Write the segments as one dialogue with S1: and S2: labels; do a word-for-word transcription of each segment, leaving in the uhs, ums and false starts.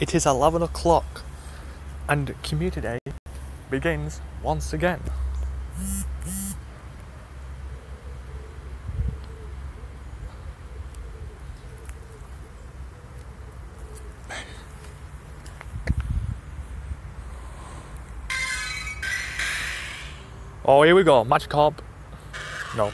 S1: It is eleven o'clock and commuter day begins once again. Oh, here we go, Magikarp. No.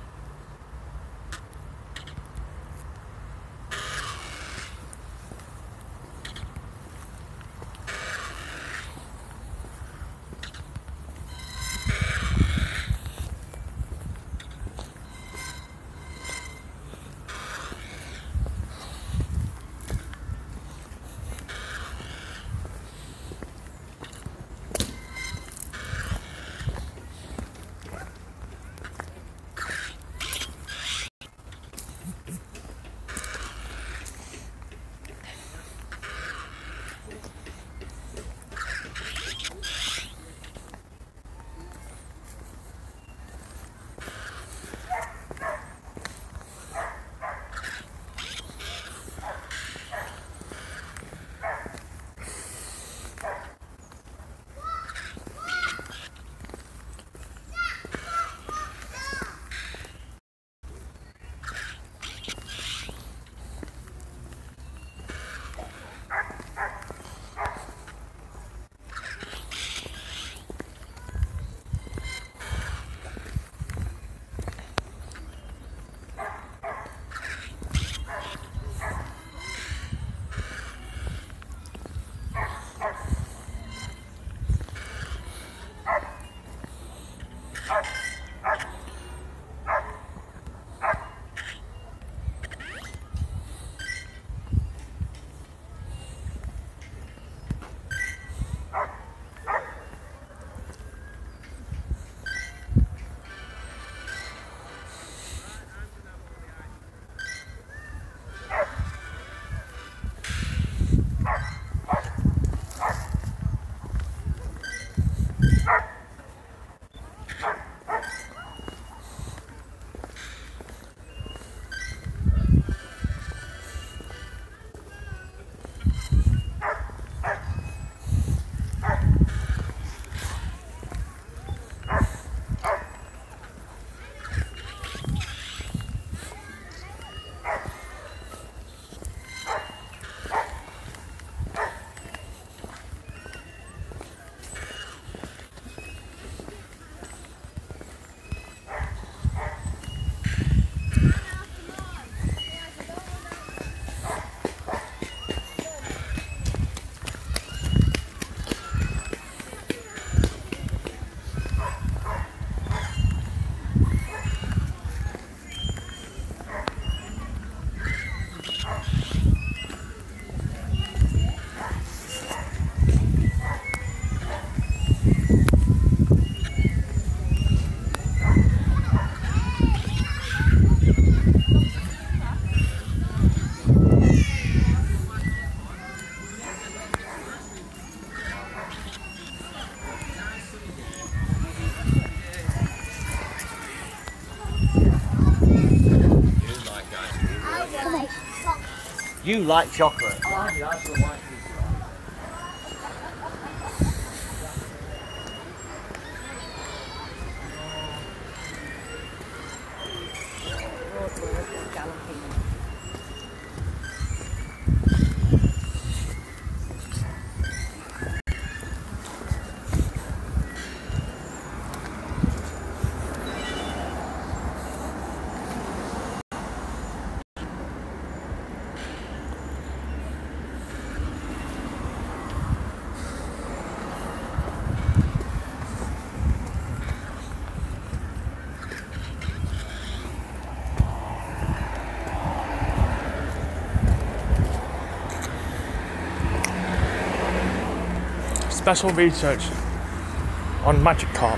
S2: You like chocolate.
S1: Special research on Magikarp.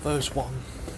S1: First one.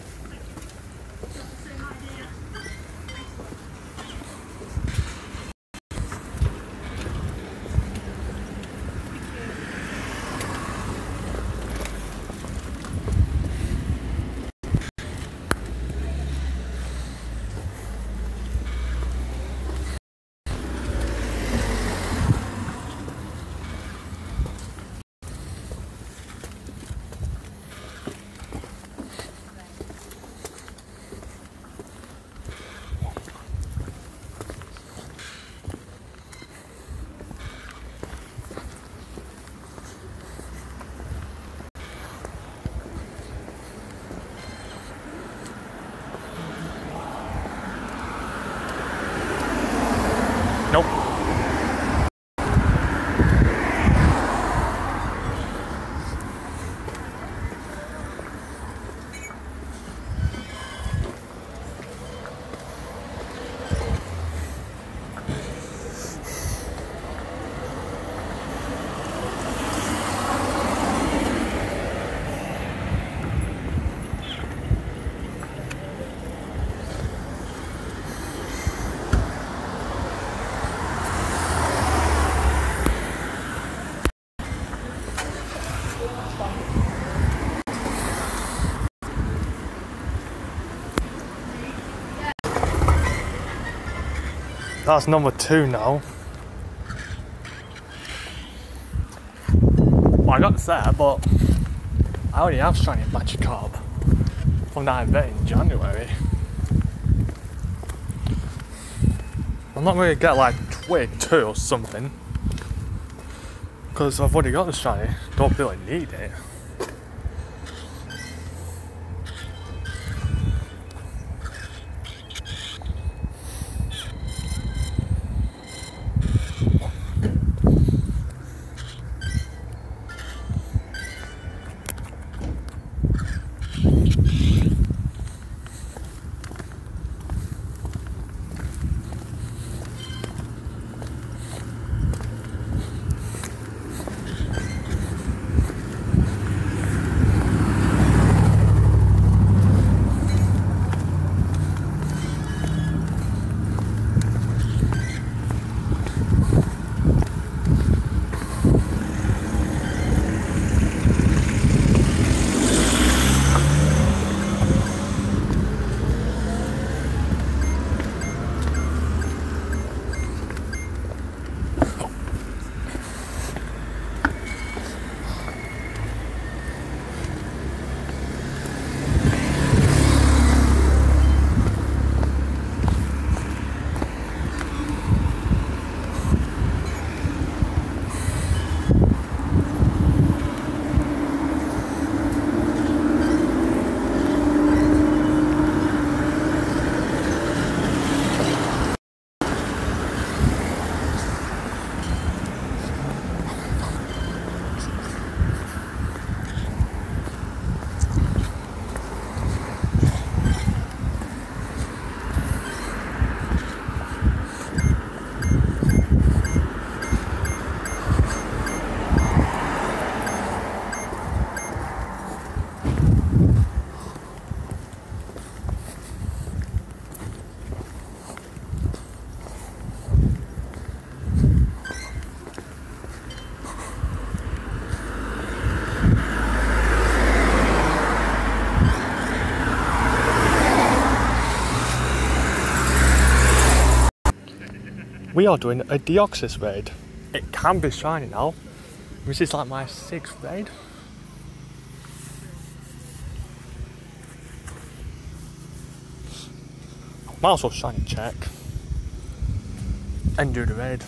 S1: Nope. That's number two now. Well, I got there, but I already have shiny Magikarp from that event in January. I'm not going to get like twenty-two or something, because I've already got the shiny, don't really need it. We are doing a Deoxy raid. It can be shiny now. This is like my sixth raid. Might as well shiny check and do the raid.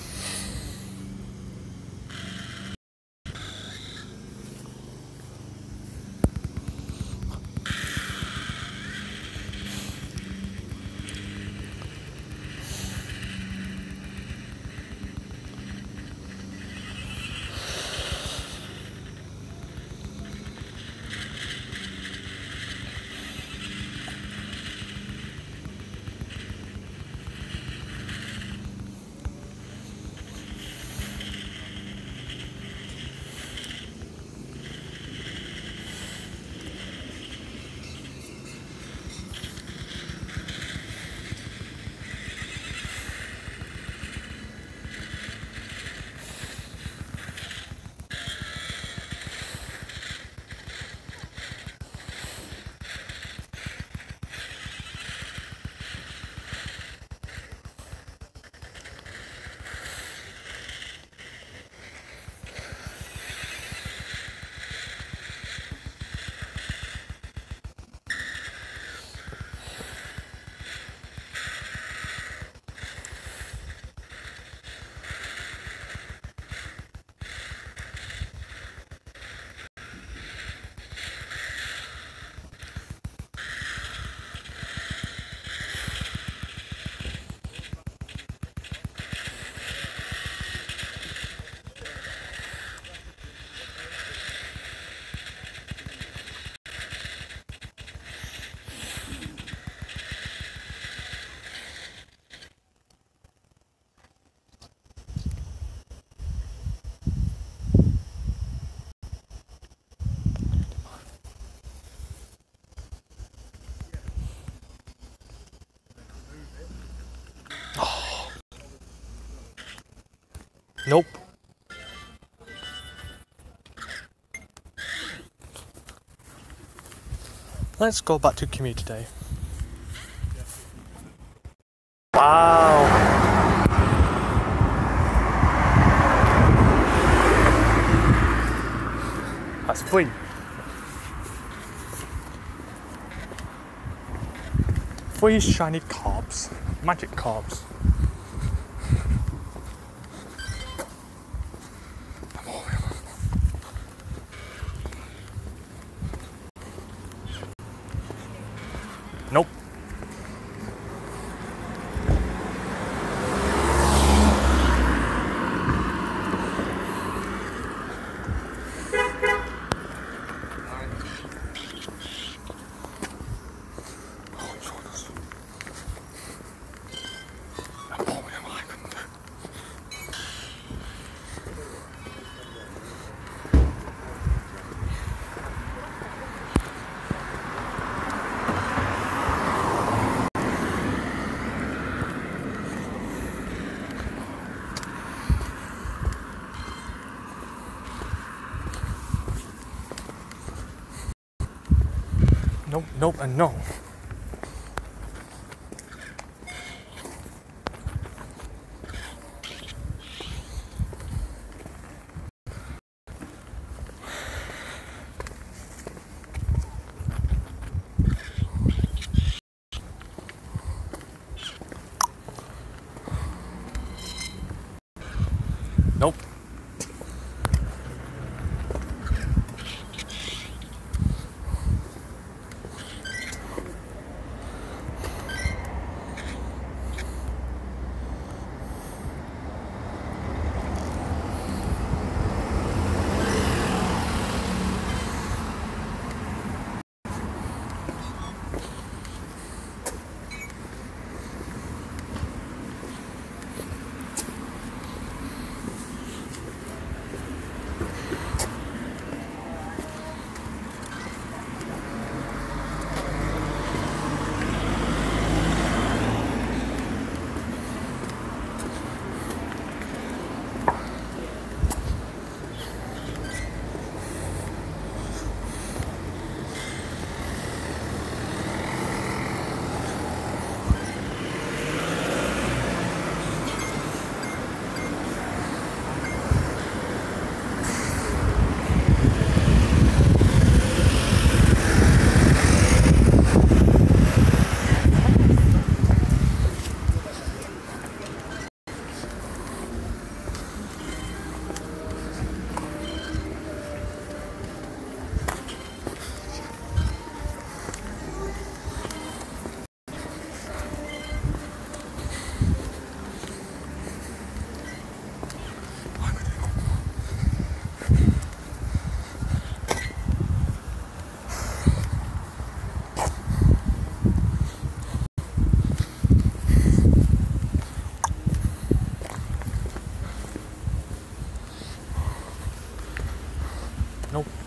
S1: Let's go back to community day. Wow. That's three. Three shiny carps. Magikarps. Nope. Nope, nope, and no. Nope. Nope.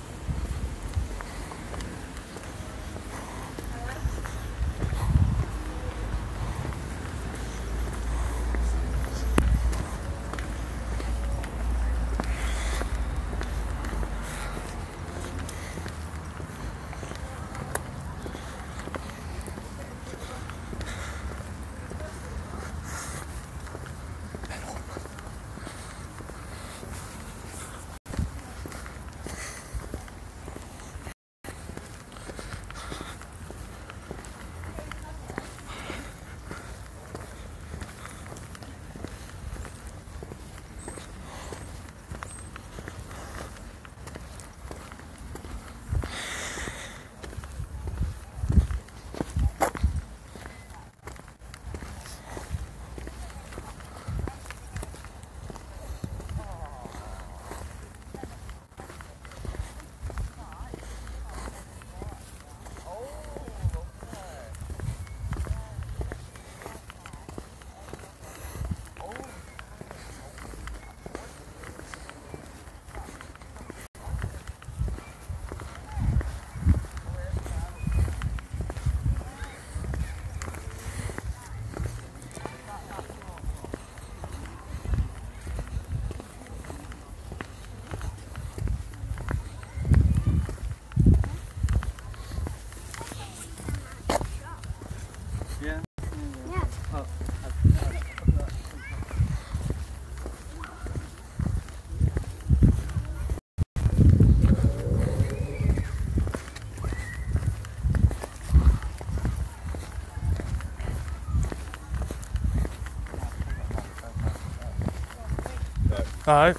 S1: Alright.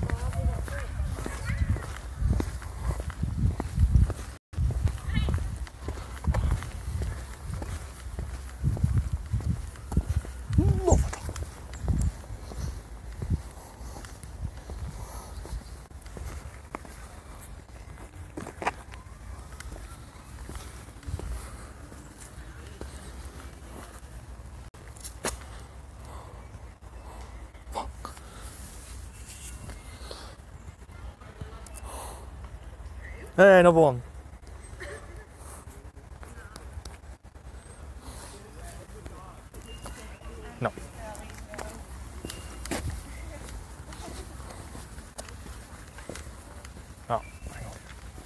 S1: Hey, another one. No. Oh, hang on.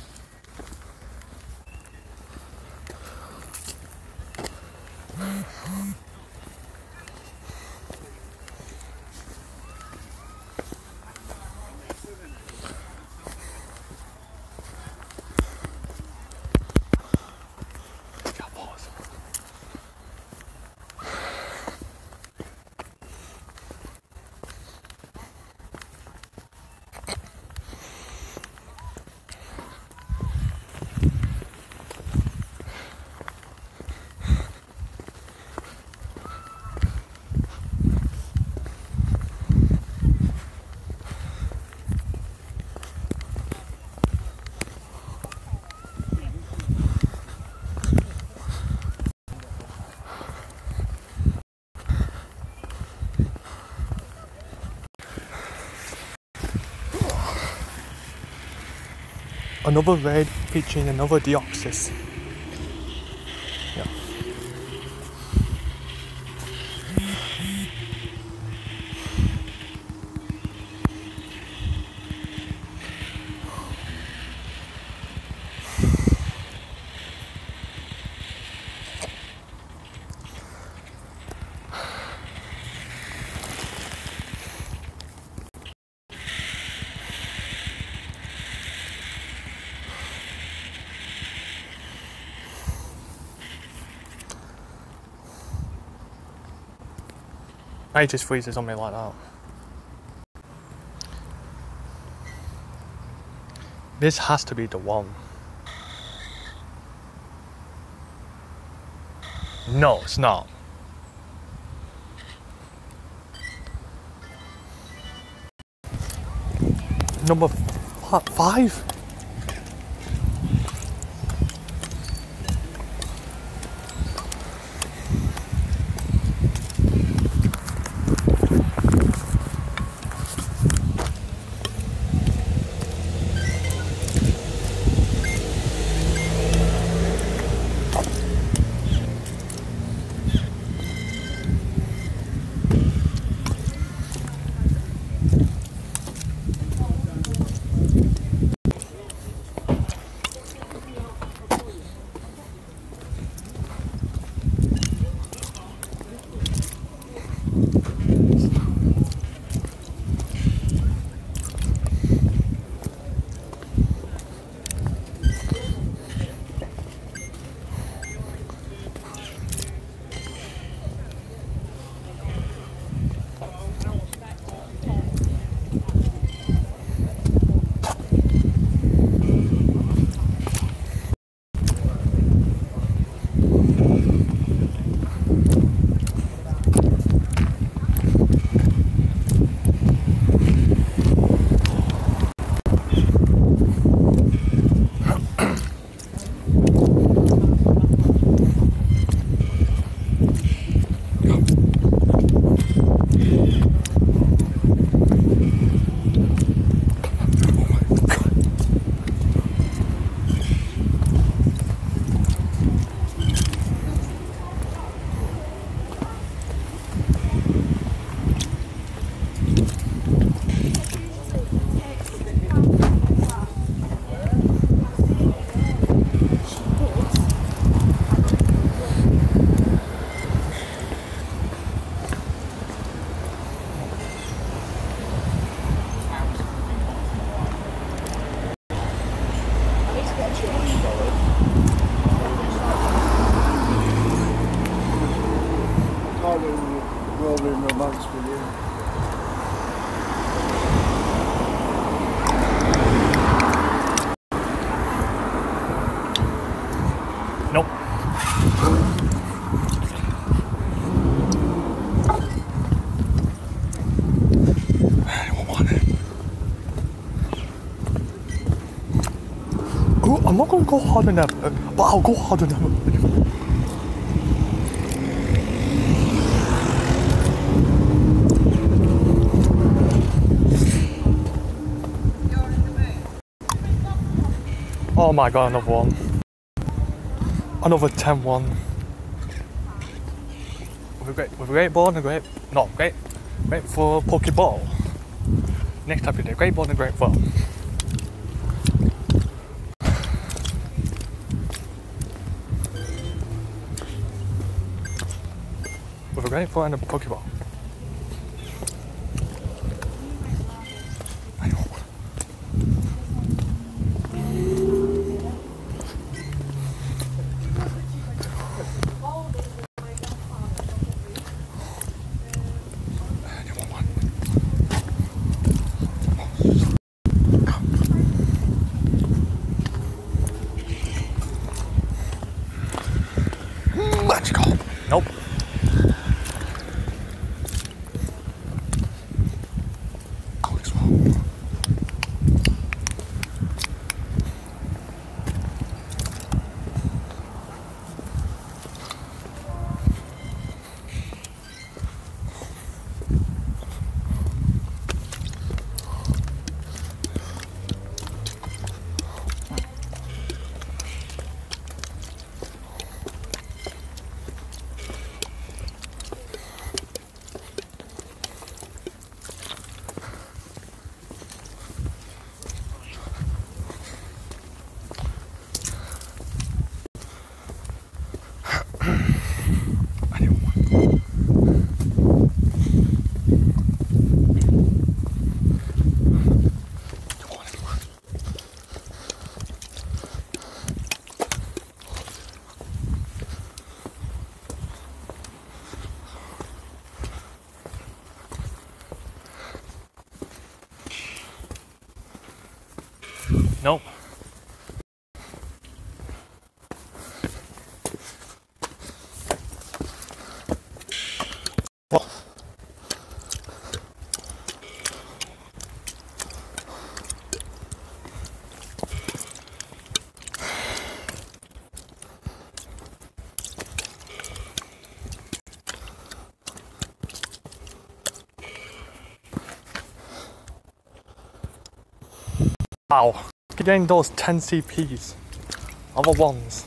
S1: Another raid featuring another Deoxys. Yeah. It just freezes on me like that. This has to be the one. No, it's not. Number f five? go, I'm not going to go harder than ever, but I'll go harder than ever. Oh my god, another one. Another ten one. With a great, with a great ball and a great, no, great, great for Pokeball. Next time we do great ball and a great ball. With a great ball and a Pokeball. Magikarp. Nope. Oh, as well. Nope. Well. Wow. Getting those ten C Ps. Other ones.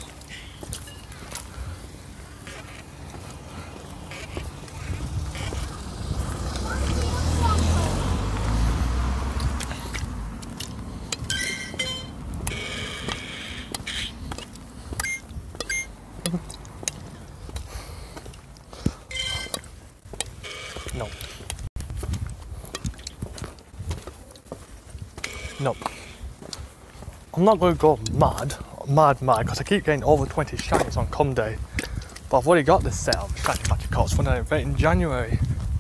S1: No. Nope. I'm not going to go mad, mad, mad, because I keep getting over twenty shinies on come day. But I've already got this set of shiny Magikarps for an event in January.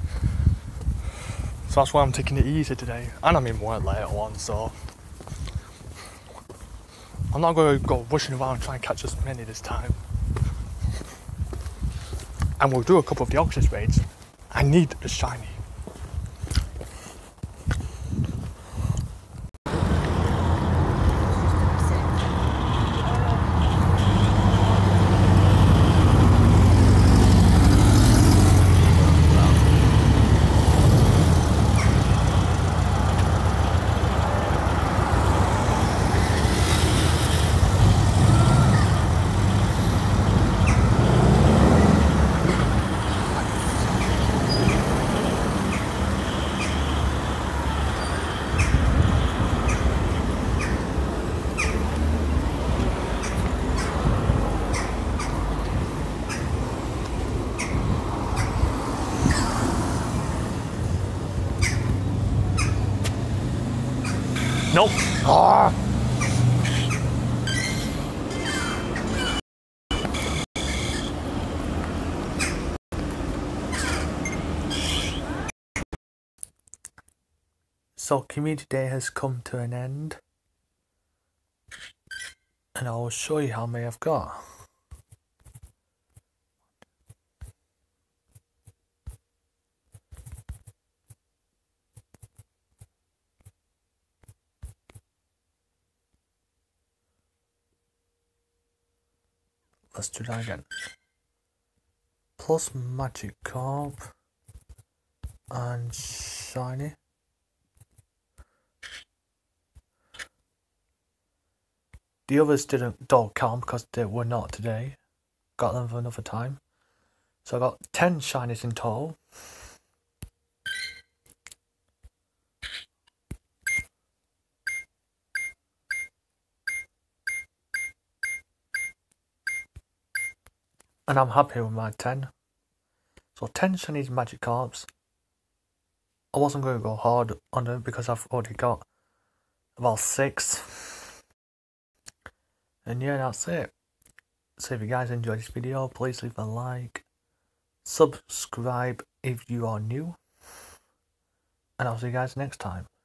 S1: So that's why I'm taking it easy today. And I'm in work later on, so I'm not going to go rushing around and try and catch as many this time. And we'll do a couple of Deoxys raids. I need a shiny. Nope. Ah. So Community Day has come to an end, and I will show you how many I've got. let's do that again. Plus Magikarp and shiny. The others didn't don't count because they were not today. Got them for another time. So I got ten shinies in total. And I'm happy with my ten. So ten shinies Magikarps. I wasn't going to go hard on them because I've already got about six. And yeah, that's it. So if you guys enjoyed this video, please leave a like. Subscribe if you are new. And I'll see you guys next time.